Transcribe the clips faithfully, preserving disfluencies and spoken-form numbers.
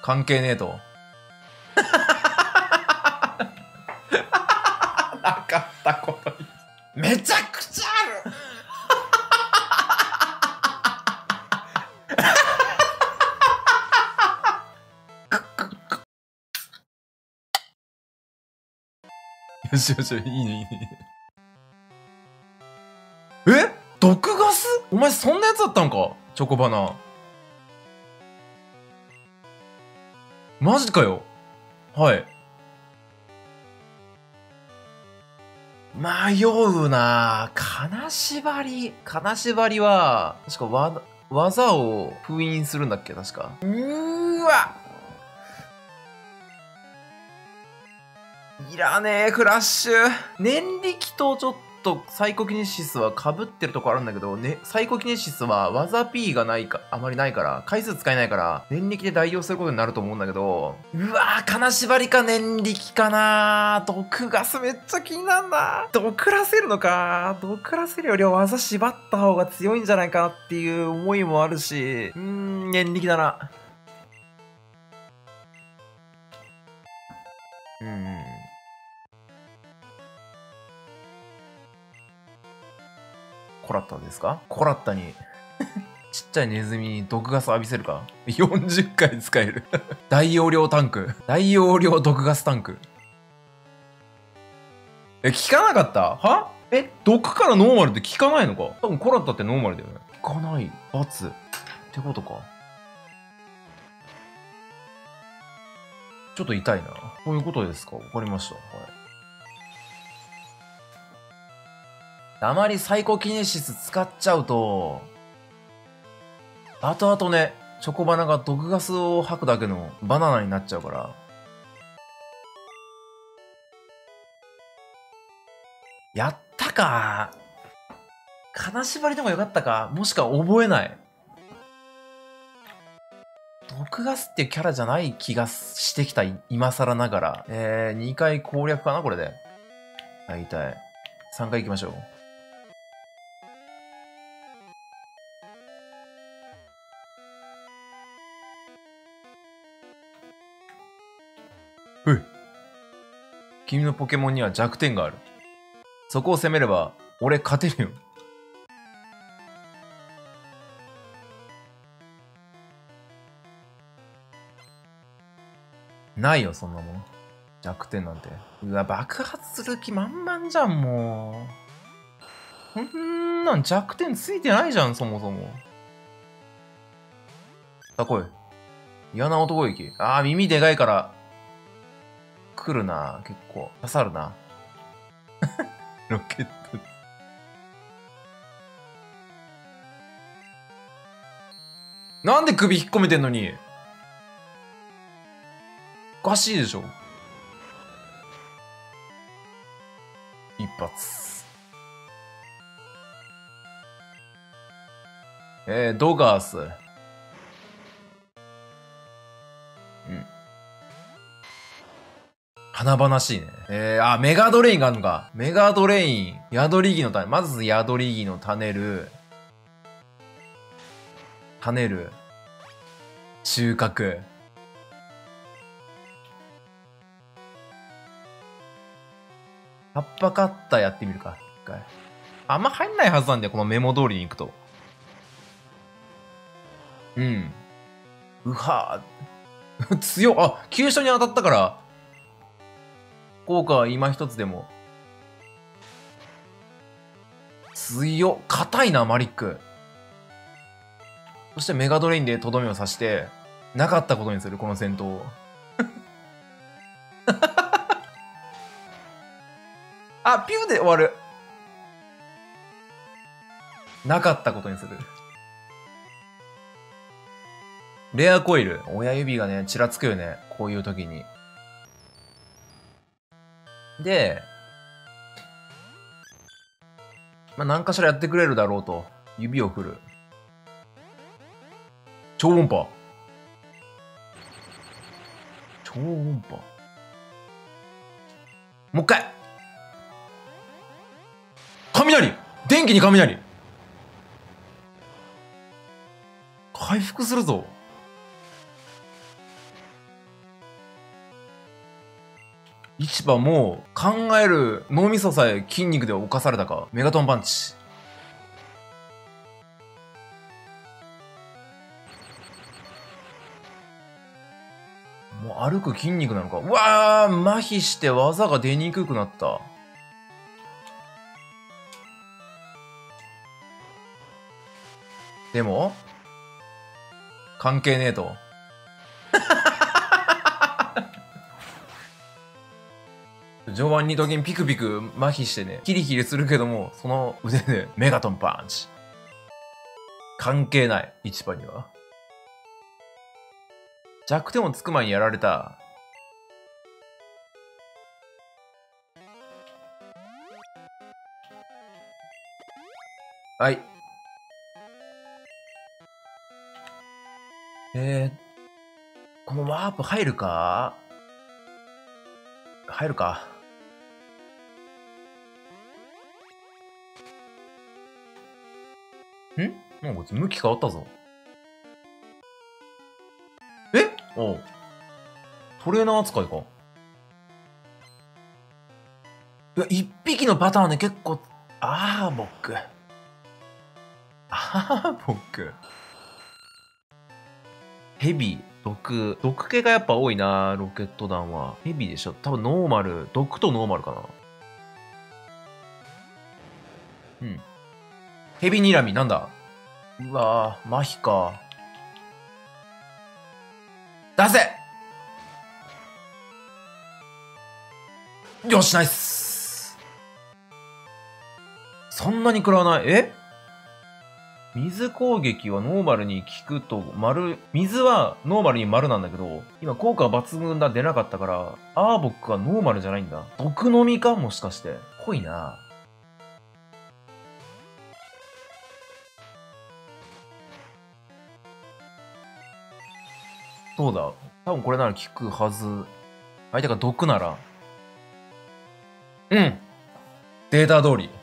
関係ねえと。なかったことに。めちゃくちゃある。よしよし、いいね、いいね。え？毒ガス？お前そんなやつだったんか？チョコバナ。マジかよ。はい。迷うなぁ。金縛り。金縛りは、確かわ、技を封印するんだっけ確か。うーわいらねえ、フラッシュ。念力とちょっとサイコキネシスは被ってるとこあるんだけど、ね、サイコキネシスは技 P がないか、あまりないから、回数使えないから、念力で代用することになると思うんだけど、うわぁ、金縛りか念力かなぁ。毒ガスめっちゃ気になるな。毒らせるのか。毒らせるよりは技縛った方が強いんじゃないかなっていう思いもあるし、うーん、念力だな。うん。コラッタですか？コラッタにちっちゃいネズミに毒ガス浴びせるか？よんじゅっかい使える大容量タンク。大容量毒ガスタンク。え、効かなかった？は？え、毒からノーマルって効かないのか？多分コラッタってノーマルだよね。効かない。罰。ってことか。ちょっと痛いな。こういうことですか？わかりました。はい。あまりサイコキネシス使っちゃうと、後々ね、チョコバナが毒ガスを吐くだけのバナナになっちゃうから。やったか。金縛りでもよかったか。もしくは覚えない。毒ガスっていうキャラじゃない気がしてきた、今更ながら。えー、にかい攻略かなこれで。大体。さんかい行きましょう。ふい。君のポケモンには弱点がある。そこを攻めれば、俺勝てるよ。ないよ、そんなもん。弱点なんて。うわ、爆発する気満々じゃん、もう。そんなん弱点ついてないじゃん、そもそも。さあ、来い。嫌な男撃。ああ、耳でかいから。来るな、結構。刺さるな。ロケット。なんで首引っ込めてんのに。おかしいでしょ。一発。えー、ドガース。うん。華々しいね。えー、あ、メガドレインがあるのか。メガドレイン。宿り木の種。まず宿り木の種る。種る。収穫。葉っぱカッターやってみるか。一回。あんま入んないはずなんだよ、このメモ通りに行くと。うん。うはぁ。強っ。あ、急所に当たったから、効果は今一つでも。強っ。硬いな、マリック。そしてメガドレインでとどめを刺して、なかったことにする、この戦闘を。あ、ピューで終わる。なかったことにする。レアコイル。親指がね、ちらつくよね。こういう時に。で、まあ、何かしらやってくれるだろうと。指を振る。超音波。超音波。もう一回。雷！電気に雷！回復するぞ。 市場もう考える脳みそさえ筋肉で侵されたか。メガトンパンチ。もう歩く筋肉なのか。うわー、麻痺して技が出にくくなった。でも関係ねえと。上腕二頭筋ピクピク麻痺してね、ヒリヒリするけども、その腕でメガトンパンチ。関係ない、市場には。弱点をつく前にやられた。はい。えー、このワープ入るか入るか。んなんかこいつ向き変わったぞ。えおう。トレーナー扱いか。いや、一匹のパターンで結構、あー、僕。あー、僕。ヘビ、毒。毒系がやっぱ多いな、ロケット弾は。ヘビでしょ。多分ノーマル。毒とノーマルかな。うん。ヘビ睨み、なんだうわぁ、麻痺か。出せよし、ナイス。そんなに食らわない。え水攻撃はノーマルに効くと、丸、水はノーマルに丸なんだけど、今効果抜群だ出なかったから、アーボックはノーマルじゃないんだ。毒飲みかもしかして。濃いな。そうだ。多分これなら効くはず。相手が毒なら。うん。データ通り。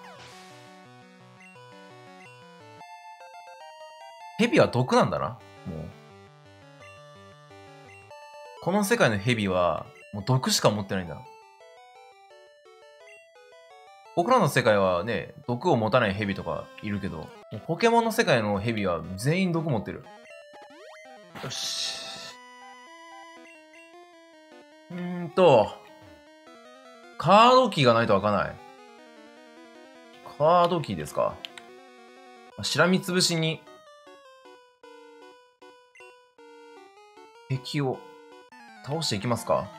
ヘビは毒なんだな。もう。この世界のヘビは、もう毒しか持ってないんだ。僕らの世界はね、毒を持たないヘビとかいるけど、ポケモンの世界のヘビは全員毒持ってる。よし。うーんと、カードキーがないと開かない。カードキーですか。しらみつぶしに、敵を倒していきますか。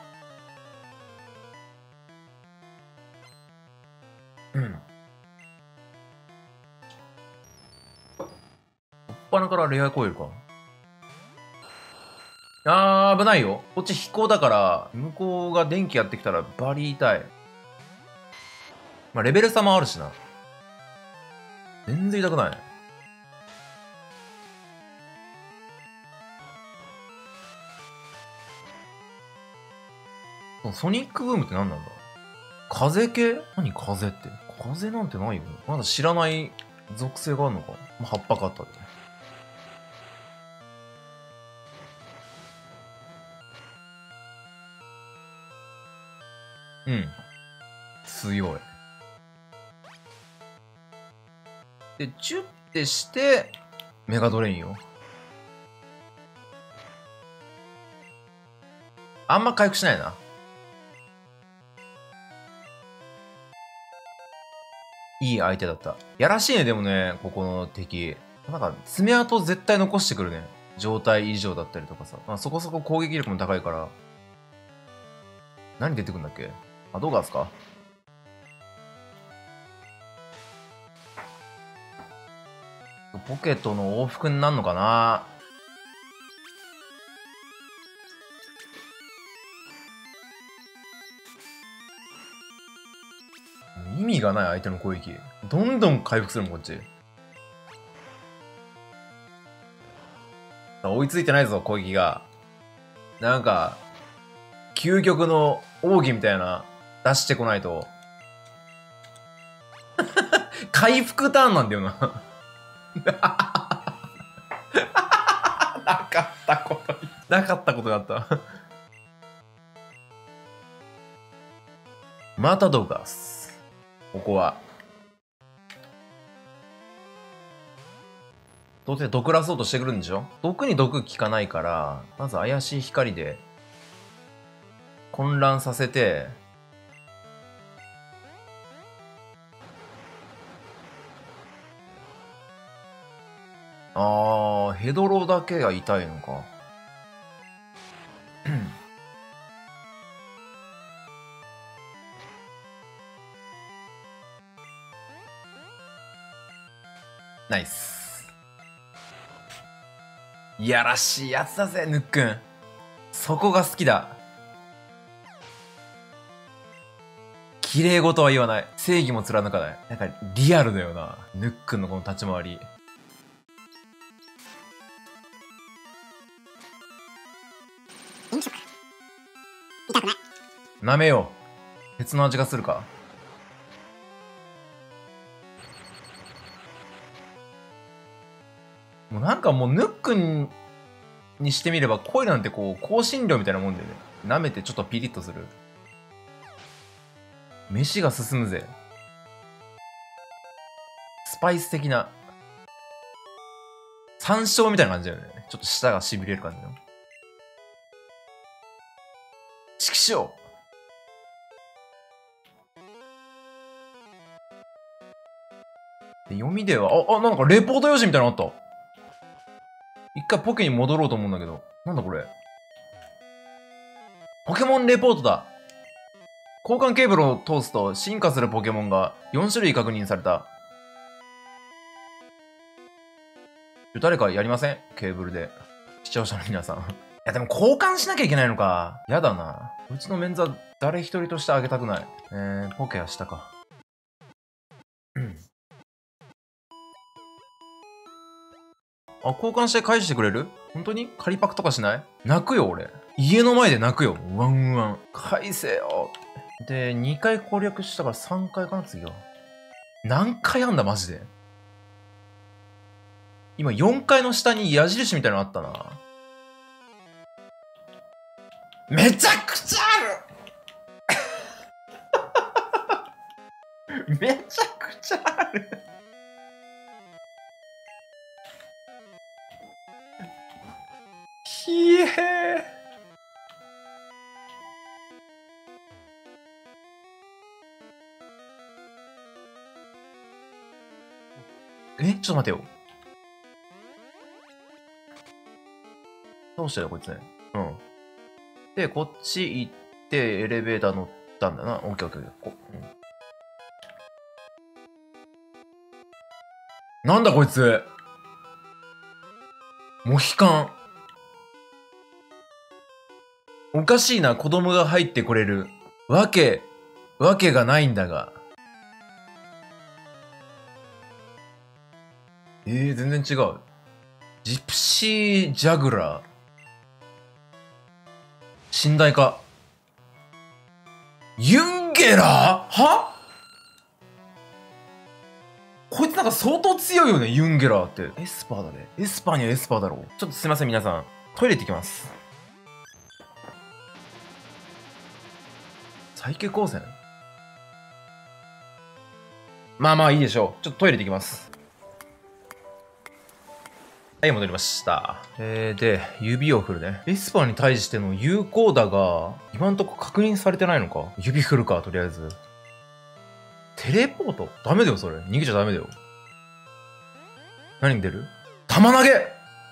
うん。おっぱなからレアコイルか。あー、危ないよ。こっち飛行だから、向こうが電気やってきたらバリ痛い。まあ、レベル差もあるしな。全然痛くない。ソニックブームって何なんだ。風系何風って。風なんてないよね。まだ知らない属性があるのか。まあ、葉っぱかったで。うん。強い。で、チュッてして、メガドレインよ。あんま回復しないな。いい相手だった。やらしいね、でもね、ここの敵。なんか、爪痕絶対残してくるね。状態異常だったりとかさ。まあ、そこそこ攻撃力も高いから。何出てくんだっけ。あ、どうかですか。ポケットの往復になるのかな。意味がない相手の攻撃。どんどん回復するもん、こっち。追いついてないぞ、攻撃が。なんか、究極の奥義みたいな、出してこないと。回復ターンなんだよな。なかったことに。なかったことがあった。 また毒ガス。ここは。どうせ毒らそうとしてくるんでしょ？毒に毒効かないから、まず怪しい光で混乱させて、あー、ヘドロだけが痛いのか。ナイス。いやらしいやつだぜ、ぬっくん。そこが好きだ。綺麗事は言わない。正義も貫かない。なんかリアルだよな。ぬっくんのこの立ち回り。 飲食痛くない。 舐めよう。鉄の味がするか。もうなんかもうぬっくんにしてみれば恋なんてこう香辛料みたいなもんだよね。舐めてちょっとピリッとする。飯が進むぜ。スパイス的な山椒みたいな感じだよね。ちょっと舌が痺れる感じの。ちくしょう。で読みでは、あ、あ、なんかレポート用紙みたいなのあった。一回ポケに戻ろうと思うんだけど。なんだこれ。ポケモンレポートだ。交換ケーブルを通すと進化するポケモンがよん種類確認された。誰かやりません？ケーブルで。視聴者の皆さん。いやでも交換しなきゃいけないのか。やだな。うちのメンズは誰一人としてあげたくない。えー、ポケはしたか。うん。あ、交換して返してくれる？本当に？仮パクとかしない？泣くよ、俺。家の前で泣くよ。ワンワン。返せよ。で、にかい攻略したからさんかいかな、次は。何回あんだ、マジで。今、よんかいの下に矢印みたいなのあったな。めちゃくちゃあるめちゃくちゃあるひえー。え、ちょっと待てよ。どうしたよ、こいつね。うん。で、こっち行って、エレベーター乗ったんだな。オッケーオッケーオッケー。うん、なんだこいつ。モヒカン。おかしいな、子供が入ってこれる。わけ、わけがないんだが。えー、全然違う。ジプシージャグラー。寝台か。ユンゲラーは？こいつなんか相当強いよね、ユンゲラーって。エスパーだね。エスパーにはエスパーだろう。ちょっとすいません、皆さん。トイレ行ってきます。サイケ光線？まあまあいいでしょう。ちょっとトイレ行ってきます。はい、戻りました。えー、で、指を振るね。エスパーに対しての有効打が、今んとこ確認されてないのか。指振るか、とりあえず。テレポート？ダメだよ、それ。逃げちゃダメだよ。何に出る？玉投げ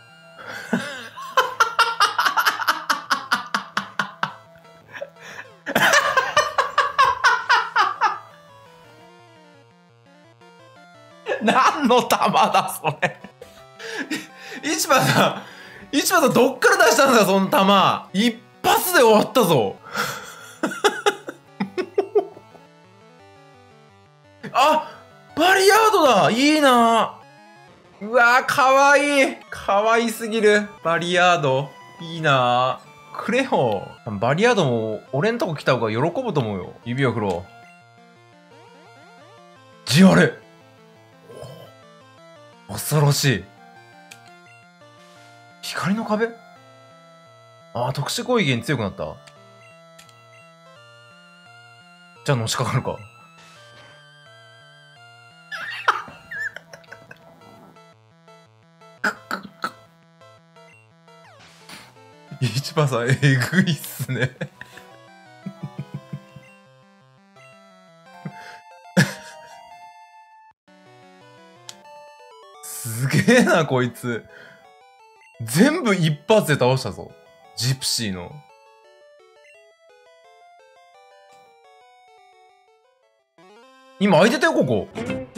何の玉だ、それ。市場さん、市場さんどっから出したんだよ、その玉。一発で終わったぞ。あ、バリヤードだ。いいな。うわー、かわいい。かわいすぎる。バリヤード。いいな。くれよ。バリヤードも俺んとこ来た方が喜ぶと思うよ。指を振ろう。じわれ。恐ろしい。光の壁？ああ、特殊攻撃に強くなった。 じゃあのしかかるか。一番さん、えぐいっすね。すげえな、こいつ。全部一発で倒したぞ。ジプシーの。今開いてたよ、ここ。